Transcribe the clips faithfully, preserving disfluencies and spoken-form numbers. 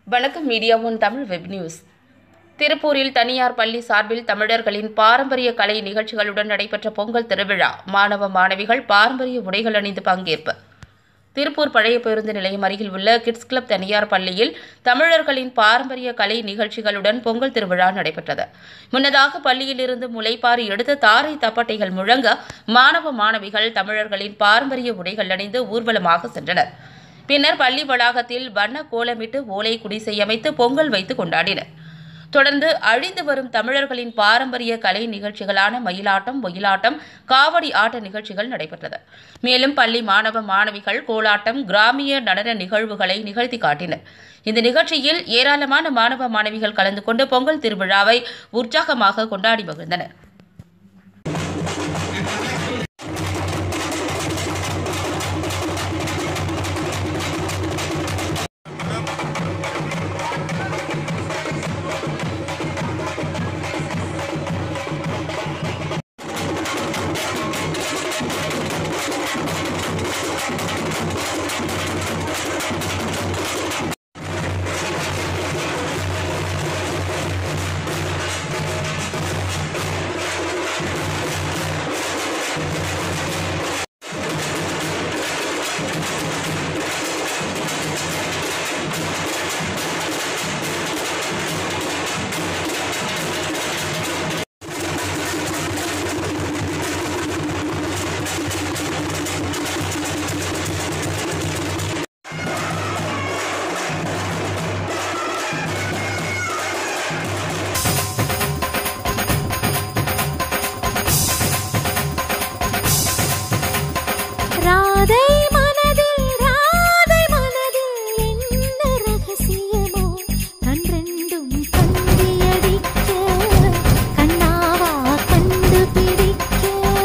வணக்கம் media one Tamil web news. திருப்பூரில் தனியார் பள்ளி சார்பில் தமிழர்களின் பாரம்பரிய கலை நிகழ்ச்சிகளுடன் நடைபெற்ற பொங்கல் திருவிழா. மாணவ மாணவிகள் பாரம்பரிய உடைகள் அணிந்து பங்கேற்பு. திருப்பூர் பழைய பேருந்து நிலையம் அருகில் உள்ள கிட்ஸ் கிளப் தனியார் பள்ளியில் தமிழர்களின் பாரம்பரிய கலை நிகழ்ச்சிகளுடன் பொங்கல் திருவிழா நடைபெற்றது. முன்னதாக பள்ளியிலிருந்து முளைப்பாரி எடுத்து தாரை தப்பட்டைகள் முழங்க மாணவ மாணவிகள் தமிழர்களின் பாரம்பரிய உடைகள் அணிந்து ஊர்வலமாக சென்றனர். பின்னர் பள்ளி வளாகத்தில் வண்ண கோலமிட்டு ஓலை குடிசை அமைத்து பொங்கல் வைத்து கொண்டாடினர். தொடர்ந்து அழிந்து வரும் தமிழர்களின் பாரம்பரிய கலை நிகழ்ச்சிகளான மயிலாட்டம், ஒயிலாட்டம், காவடி ஆட்ட நிகழ்ச்சிகள் நடைபெற்றது. மேலும் பள்ளி மாணவ மாணவிகள் கோலாட்டம், கிராமிய நடன நிகழ்வுகளை நிகழ்த்தி காட்டினர். இந்த நிகழ்ச்சியில் ஏராளமான மாணவ மாணவிகள் கலந்து கொண்டு பொங்கல் திருவிழாவை உற்சாகமாக கொண்டாடி மகிழ்ந்தனர். ராதை மனதில் ராதை மனதில் என்ன ரகசியமோ கண்ரெண்டும் கண்டியடிக்க கண்ணாவா கண்டுபிடிக்க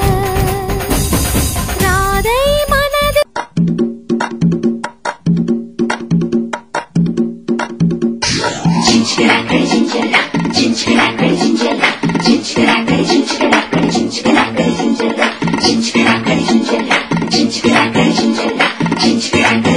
ராதை மனதில் Cinch